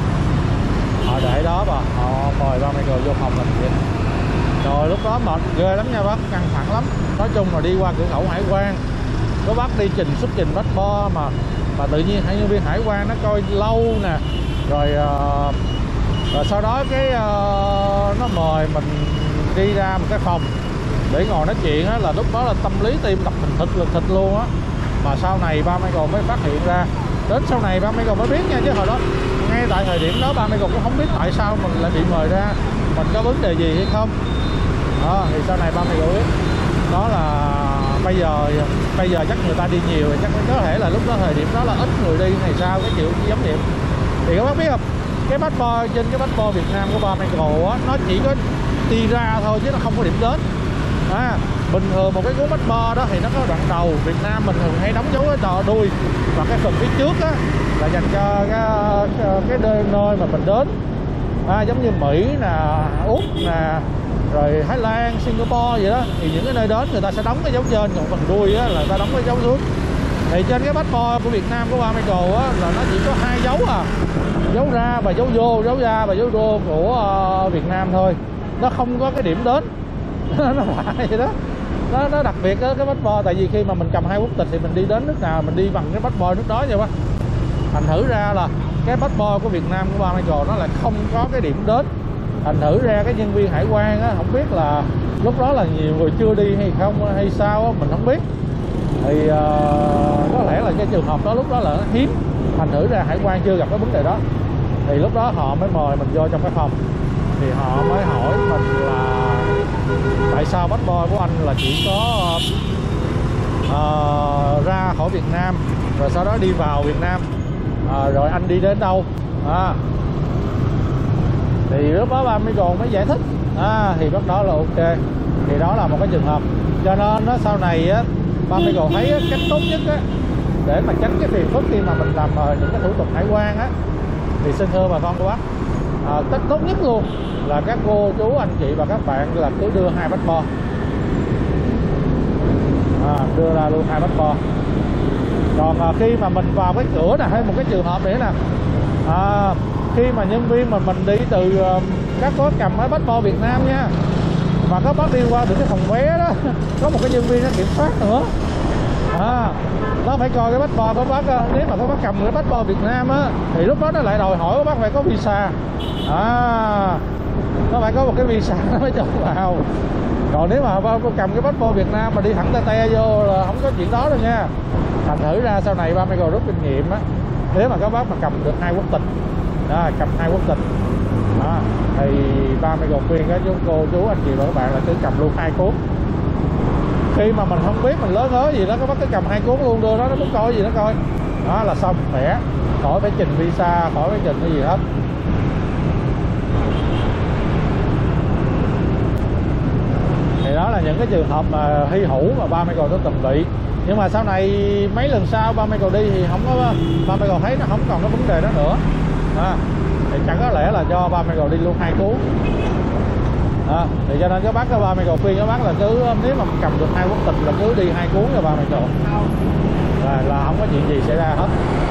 họ để đó và họ mời ba Michael vô phòng làm việc. Rồi lúc đó mệt ghê lắm nha bác, căng thẳng lắm. Nói chung là đi qua cửa khẩu hải quan, có bác đi trình xuất trình passport mà mà tự nhiên hai nhân viên hải quan nó coi lâu nè, rồi uh, rồi sau đó cái uh, nó mời mình đi ra một cái phòng để ngồi nói chuyện á, là lúc đó là tâm lý tim đập thình thịch lực thịt luôn á. Mà sau này ba Michael mới phát hiện ra, đến sau này ba Michael mới biết nha, chứ hồi đó ngay tại thời điểm đó ba Michael cũng không biết tại sao mình lại bị mời ra, mình có vấn đề gì hay không. Đó, thì sau này ba Michael biết. Đó là bây giờ bây giờ chắc người ta đi nhiều rồi, chắc có thể là lúc đó thời điểm đó là ít người đi hay sao, cái kiểu giống vậy. Thì các bác biết không, cái passport trên cái passport Việt Nam của ba Michael á, nó chỉ có đi ra thôi chứ nó không có điểm đến. À, bình thường một cái cuốn passport đó thì nó có đoạn đầu Việt Nam mình thường hay đóng dấu cái đò đuôi, và cái phần phía trước á là dành cho cái cái nơi mà mình đến. À, giống như Mỹ nè, Úc nè, rồi Thái Lan, Singapore vậy đó, thì những cái nơi đến người ta sẽ đóng cái dấu trên, còn phần đuôi á là người ta đóng cái dấu xuống. Thì trên cái passport của Việt Nam của ba Michael á là nó chỉ có hai dấu à, dấu ra và dấu vô, dấu ra và dấu vô của uh, Việt Nam thôi, nó không có cái điểm đến. Nó lạ vậy đó, nó, nó đặc biệt đó, cái passport. Tại vì khi mà mình cầm hai quốc tịch thì mình đi đến nước nào mình đi bằng cái passport nước đó vậy đó. Thành thử ra là cái passport của Việt Nam của ba Michael nó lại không có cái điểm đến. Thành thử ra cái nhân viên hải quan á, không biết là lúc đó là nhiều người chưa đi hay không hay sao á, mình không biết. Thì uh, có lẽ là cái trường hợp đó lúc đó là nó hiếm, thành thử ra hải quan chưa gặp cái vấn đề đó. Thì lúc đó họ mới mời mình vô trong cái phòng, thì họ mới hỏi mình là tại sao passport của anh là chỉ có uh, ra khỏi Việt Nam rồi sau đó đi vào Việt Nam, uh, rồi anh đi đến đâu. À, thì lúc đó ba Michael mới giải thích. À, thì lúc đó là ok, thì đó là một cái trường hợp. Cho nên nó sau này á, ba Michael thấy á, cách tốt nhất á để mà tránh cái phiền phức khi mà mình làm uh, những cái thủ tục hải quan á, thì xin thưa bà con cô bác, à, cách tốt nhất luôn là các cô chú anh chị và các bạn là cứ đưa hai passport, à, đưa ra luôn hai passport. Còn à, khi mà mình vào cái cửa này, hay một cái trường hợp nữa nè, à, khi mà nhân viên mà mình đi từ uh, các có cầm cái passport Việt Nam nha, mà các bác đi qua được cái phòng vé đó, có một cái nhân viên nó kiểm soát nữa. À, nó phải coi cái passport của bác, nếu mà các bác cầm cái passport Việt Nam á, thì lúc đó nó lại đòi hỏi các bác phải có visa. À, nó phải có một cái visa nó mới cho vào. Còn nếu mà bác cầm cái passport Việt Nam mà đi thẳng tay tay vô là không có chuyện đó đâu nha. Thành thử ra sau này ba Michael rút kinh nghiệm á, nếu mà các bác mà cầm được hai quốc tịch, đó, cầm hai quốc tịch đó, thì ba Michael khuyên các chú cô chú anh chị và các bạn là cứ cầm luôn hai cuốn. Khi mà mình không biết mình lớn lớn gì đó, các bác cứ cầm hai cuốn luôn, đưa đó, nó muốn coi gì nó coi. Đó là xong, khỏe, khỏi phải trình visa, khỏi phải trình cái gì hết. Thì đó là những cái trường hợp mà hy hữu mà ba Michael có từng bị. Nhưng mà sau này mấy lần sau ba Michael đi thì không có, ba Michael thấy nó không còn cái vấn đề đó nữa. À, thì chẳng có lẽ là do ba Michael đi luôn hai cuốn. À, thì cho nên các bác, các ba Michael khuyên các bác là cứ nếu mà cầm được hai quốc tịch là cứ đi hai cuốn cho ba Michael, là, là không có chuyện gì xảy ra hết.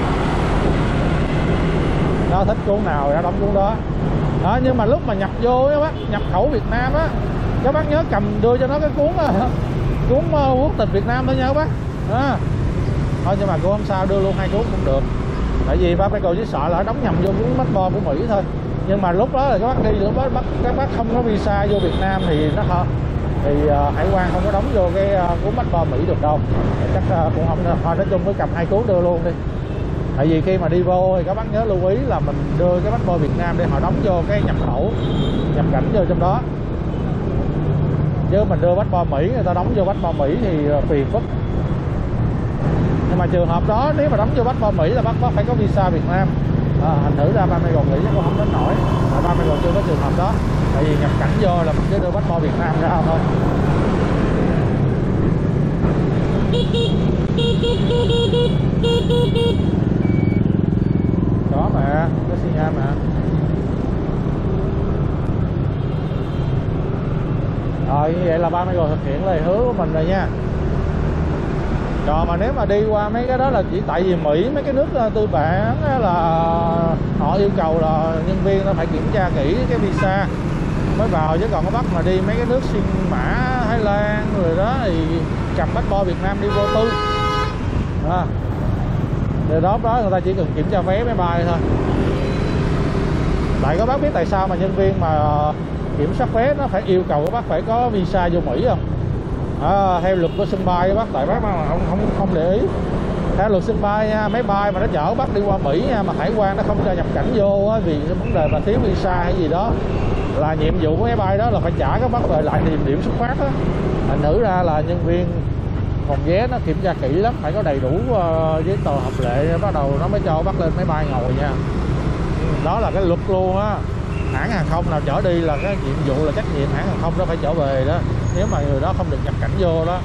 Nó thích cuốn nào nó đóng cuốn đó. Đó, nhưng mà lúc mà nhập vô các bác, nhập khẩu Việt Nam á, các bác nhớ cầm đưa cho nó cái cuốn cuốn uh, quốc tịch Việt Nam thôi nha các bác. À, thôi nhưng mà cũng không sao, đưa luôn hai cuốn cũng được. Tại vì ba Michael chỉ sợ là đóng nhầm vô cuốn passport của Mỹ thôi. Nhưng mà lúc đó là các bác đi, lúc đó bắt các bác không có visa vô Việt Nam thì nó không, thì uh, hải quan không có đóng vô cái uh, cuốn passport Mỹ được đâu. Chắc uh, cũng không, thôi nói chung với cầm hai cuốn đưa luôn đi. Tại vì khi mà đi vô thì các bác nhớ lưu ý là mình đưa cái passport Việt Nam để họ đóng vô cái nhập khẩu, nhập cảnh vô trong đó. Chứ mình đưa passport Mỹ, người ta đóng vô passport Mỹ thì phiền phức. Nhưng mà trường hợp đó nếu mà đóng vô passport Mỹ là bác bác phải có visa Việt Nam. À, thành thử ra ba Michael nghĩ chắc cũng không đến nổi, ba Michael chưa có trường hợp đó. Tại vì nhập cảnh vô là mình cứ đưa passport Việt Nam ra thôi. Có mà, có xi nhan mà. Rồi như vậy là ba Michael thực hiện lời hứa của mình rồi nha. Còn mà nếu mà đi qua mấy cái đó là chỉ tại vì Mỹ, mấy cái nước tư bản là họ yêu cầu là nhân viên nó phải kiểm tra kỹ cái visa mới vào, chứ còn có bắt mà đi mấy cái nước xuyên mã Thái Lan rồi đó thì cầm passport Việt Nam đi vô tư à. Từ đó đó người ta chỉ cần kiểm tra vé máy bay thôi. Tại có bác biết tại sao mà nhân viên mà kiểm soát vé nó phải yêu cầu các bác phải có visa vô Mỹ không? À, theo luật của sân bay các bác, tại bác mà không không không để ý. Theo luật sân bay nha, máy bay mà nó chở bác đi qua Mỹ nha, mà hải quan nó không cho nhập cảnh vô á, vì cái vấn đề mà thiếu visa hay gì đó, là nhiệm vụ của máy bay đó là phải trả các bác về lại điểm điểm xuất phát á. Thành thử ra là nhân viên phòng vé nó kiểm tra kỹ lắm, phải có đầy đủ uh, giấy tờ hợp lệ bắt đầu nó mới cho bác lên máy bay ngồi nha. Đó là cái luật luôn á. Hãng hàng không nào chở đi là cái nhiệm vụ là trách nhiệm hãng hàng không đó phải chở về đó, nếu mà người đó không được nhập cảnh vô đó.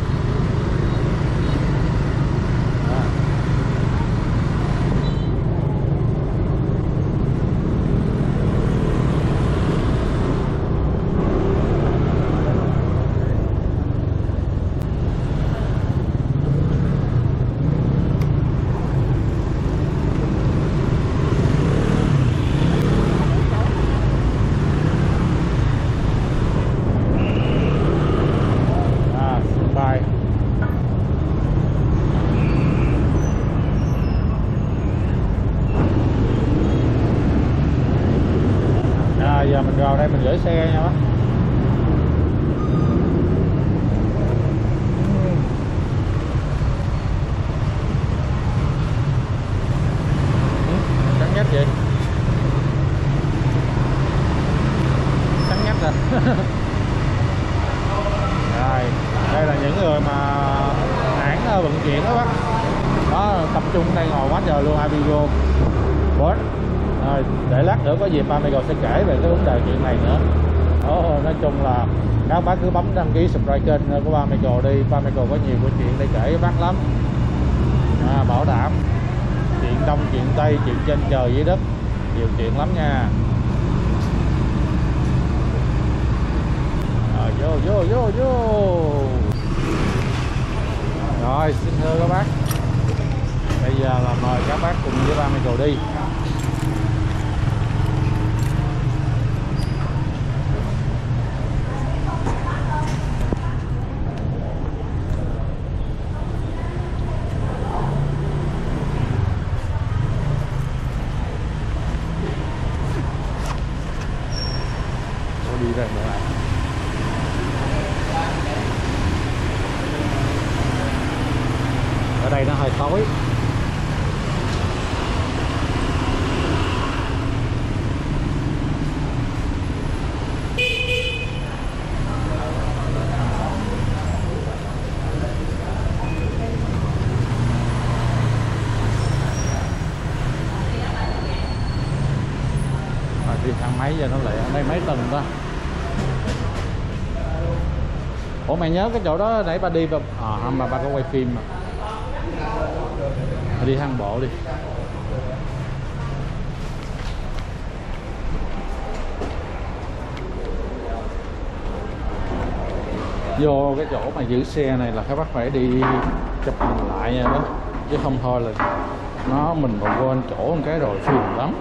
Giờ mình vào đây mình gửi xe nha bác. Cắn nhách vậy, cắn nhách rồi. Rồi đây là những người mà hãng vận chuyển đó bác, đó tập trung đây ngồi quá trời luôn. Avigo Boss. Rồi, để lát nữa có dịp ba Michael sẽ kể về cái vấn đề chuyện này nữa. Đó, nói chung là các bác cứ bấm đăng ký subscribe kênh của ba Michael đi. ba Michael có nhiều câu chuyện để kể với bác lắm à, bảo đảm chuyện đông chuyện tây, chuyện trên trời dưới đất, nhiều chuyện lắm nha. Rồi, vô vô vô vô. Rồi xin thưa các bác, bây giờ là mời các bác cùng với ba Michael đi. Đi ra nữa. Ở đây nó hơi tối. Đi thang máy giờ nó lại ở đây mấy tầng ta. Ủa mày nhớ cái chỗ đó nãy ba đi vào à, không mà ba có quay phim mà. Ba đi thang bộ đi. Vô cái chỗ mà giữ xe này là các bác phải đi chụp hình lại nha đó, chứ không thôi là nó mình còn quên chỗ một cái rồi phiền lắm.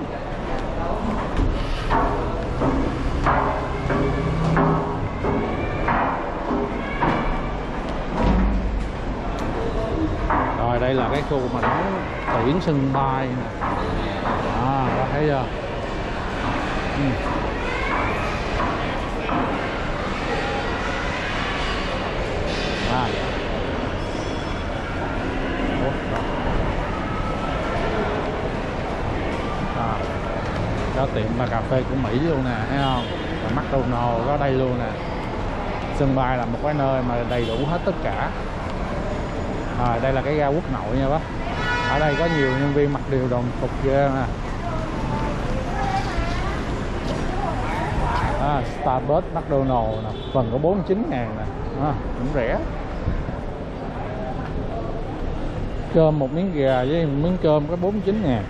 Rồi đây là cái khu mà đóng tuyển sân bay nè. À, các thấy chưa? Ừ. À. À. Đó tiệm mà cà phê của Mỹ luôn nè, thấy không? Và McDonald's có đây luôn nè. Sân bay là một cái nơi mà đầy đủ hết tất cả. À, đây là cái ga quốc nội nha bác. Ở đây có nhiều nhân viên mặc điều đồng phục ghê nè. à, Starbucks, McDonald's nè, phần có bốn mươi chín ngàn nè, à, cũng rẻ. Cơm một miếng gà với một miếng cơm có bốn mươi chín ngàn.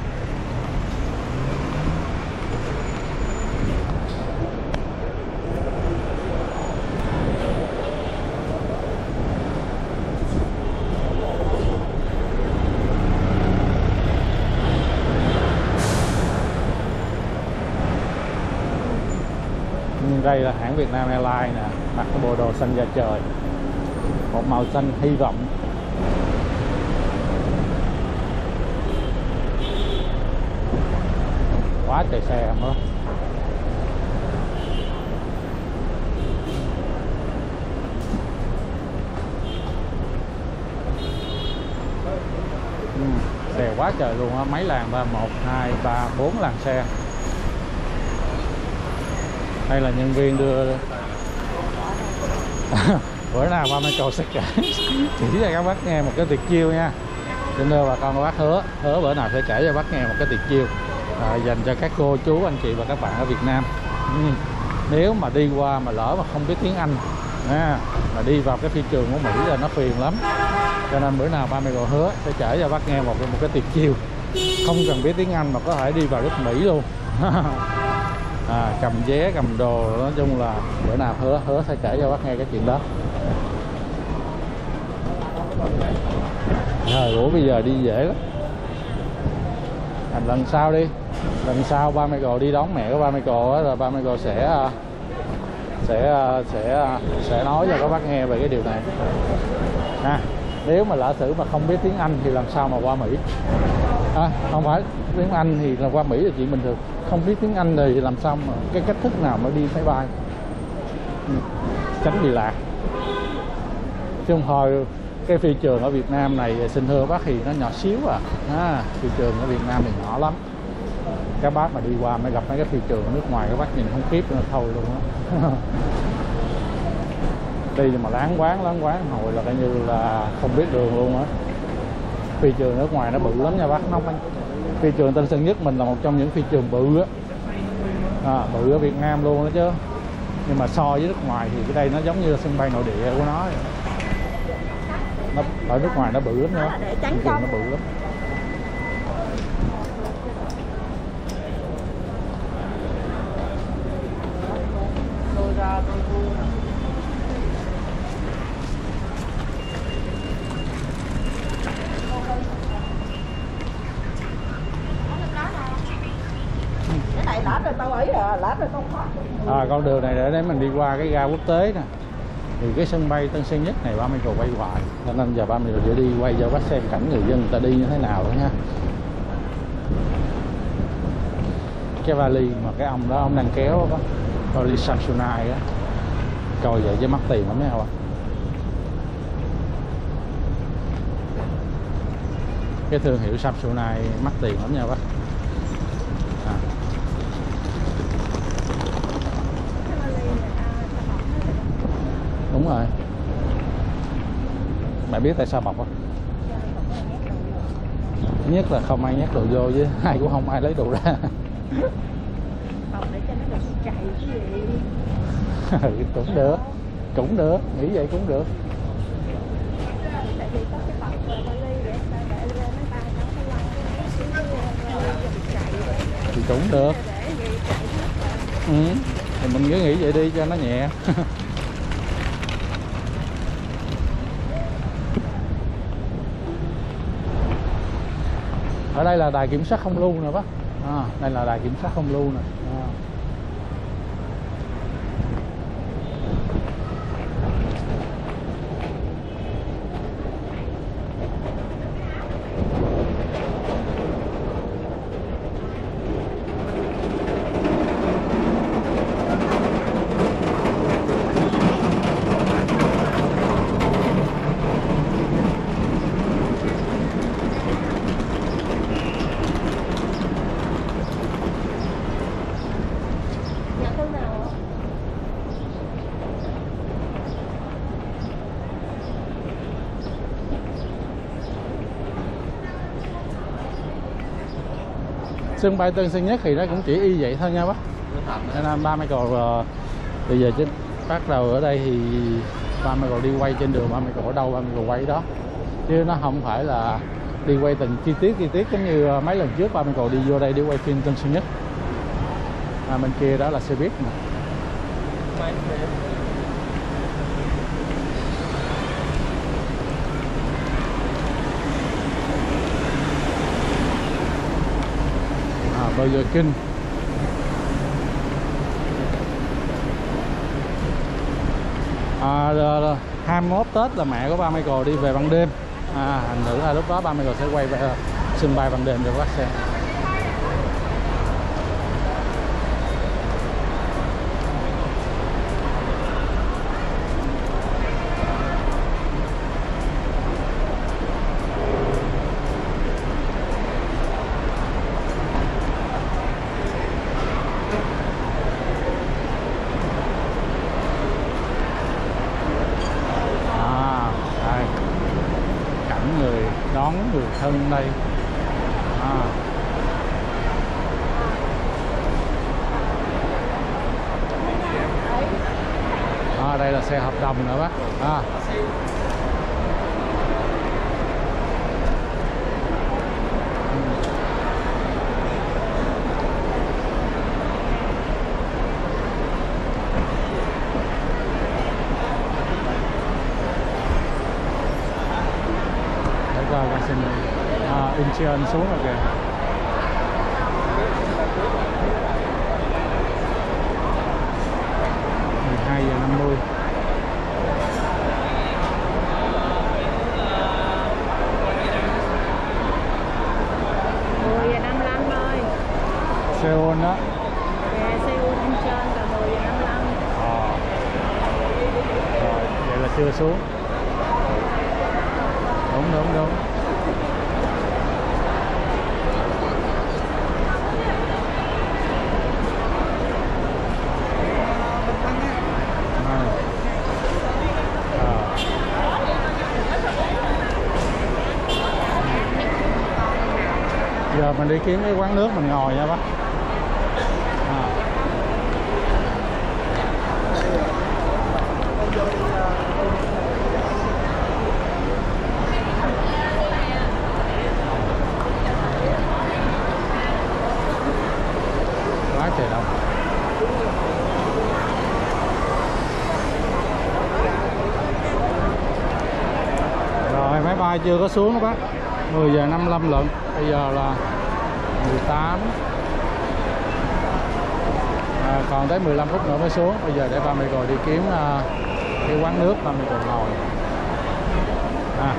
Đây là hãng Vietnam Airlines nè, mặc cái bộ đồ xanh da trời, một màu xanh hy vọng. Quá trời xe không đó. Ừ, xe quá trời luôn á, mấy làn ba, một, hai, ba, bốn làn xe. Đây là nhân viên đưa bữa nào qua Michael sẽ kể chỉ cho các bác nghe một cái tuyệt chiêu nha. Xin thưa bà con, bác hứa hứa bữa nào sẽ kể cho bác nghe một cái tuyệt chiêu à, dành cho các cô chú anh chị và các bạn ở Việt Nam. Ừ. Nếu mà đi qua mà lỡ mà không biết tiếng Anh à, mà đi vào cái phi trường của Mỹ là nó phiền lắm. Cho nên bữa nào ba Michael hứa sẽ kể cho bác nghe một một cái tuyệt chiêu không cần biết tiếng Anh mà có thể đi vào nước Mỹ luôn. À, cầm vé cầm đồ, nói chung là bữa nào hứa hứa sẽ kể cho bác nghe cái chuyện đó. Thời ủa bây giờ đi dễ lắm. À, lần sau đi, lần sau ba Michael đi đón mẹ của ba Michael rồi ba Michael sẽ sẽ sẽ sẽ nói cho các bác nghe về cái điều này. À, nếu mà lỡ sử mà không biết tiếng Anh thì làm sao mà qua Mỹ? À, không phải tiếng Anh thì là qua Mỹ là chuyện bình thường. Không biết tiếng Anh thì làm sao mà cái cách thức nào mà đi máy bay? Ừ. Tránh bị lạc. Chứ không thôi cái phi trường ở Việt Nam này xin thưa bác thì nó nhỏ xíu à. À, phi trường ở Việt Nam thì nhỏ lắm. Các bác mà đi qua mới gặp mấy cái phi trường ở nước ngoài các bác nhìn không khiếp nữa thôi luôn á. Đi mà láng quán láng quán hồi là coi như là không biết đường luôn á. Phi trường nước ngoài nó bự lắm nha bác, nó không. Phi trường Tân Sơn Nhất mình là một trong những phi trường bự á, à, bự ở Việt Nam luôn đó chứ. Nhưng mà so với nước ngoài thì cái đây nó giống như là sân bay nội địa của nó. Nó ở nước ngoài nó bự lắm nha, phi trường nó bự lắm. À, con đường này để mình đi qua cái ga quốc tế nè, thì cái sân bay Tân Sơn Nhất này ba Michael quay hoài, cho nên giờ ba Michael sẽ đi quay cho bác xem cảnh người dân người ta đi như thế nào đó nha. Cái vali mà cái ông đó ông đang kéo đó, vali Samsonite á, coi vậy chứ mắc tiền lắm nha. Cái thương hiệu Samsonite mắc tiền lắm nha bác. À. Đúng rồi. Mẹ biết tại sao bọc không? Nhất là không ai nhét đồ vô, với ai cũng không ai lấy đồ ra. Bọc để cho nó được chạy cái gì. Cũng được, cũng được, nghĩ vậy cũng được. Tại vì có cái bọc vali để để lên máy bay nó có lăn chạy. Thì cũng được. Ừ, thì mình cứ nghĩ vậy đi cho nó nhẹ. Ở đây là đài kiểm soát không lưu nè bác. À, đây là đài kiểm soát không lưu nè. À. Sân bay Tân Sơn Nhất thì nó cũng chỉ y vậy thôi nha bác. Nên là ba Michael uh, bây giờ chứ bắt đầu ở đây thì ba Michael đi quay trên đường, ba Michael ở đâu ba Michael quay đó, chứ nó không phải là đi quay từng chi tiết chi tiết giống như mấy lần trước ba Michael đi vô đây đi quay phim Tân Sơn Nhất. À, bên kia đó là xe buýt mà. À, Burger King. À, hai mươi mốt Tết là mẹ của ba Michael đi về ban đêm. À, thành thử là lúc đó ba Michael sẽ quay về sân bay ban đêm cho các xe. Đón người thân đây. À. À, đây là xe hợp đồng nữa bác. À. Rồi con xin à, insurance xuống rồi kìa. mười hai giờ năm mươi. mười giờ năm mươi lăm thôi. Seoul đó. Dạ, Seoul insurance là mười giờ năm mươi lăm. À. Rồi, vậy là chưa xuống. Đúng đúng đúng. Giờ mình đi kiếm cái quán nước mình ngồi nha bác. À. Quá trời đông. Rồi máy bay chưa có xuống đó bác. mười giờ năm mươi lăm lận. Bây giờ là mười tám. À, còn tới mười lăm phút nữa mới xuống. Bây giờ để ba Michael đi kiếm uh, cái quán nước ba Michael ngồi. À.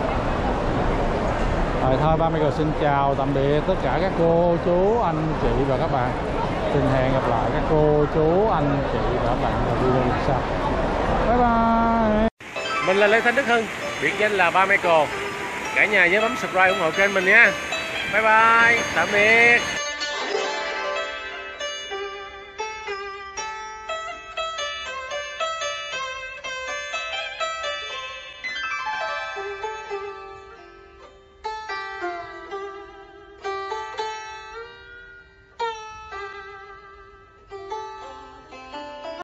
Rồi thôi ba Michael xin chào tạm biệt tất cả các cô, chú, anh, chị và các bạn. Xin hẹn gặp lại các cô, chú, anh, chị và các bạn ở video lần sau. Bye bye. Mình là Lê Thanh Đức Hưng, biệt danh là ba Michael. Cả nhà nhớ bấm subscribe ủng hộ kênh mình nha. Bye bye, tạm biệt.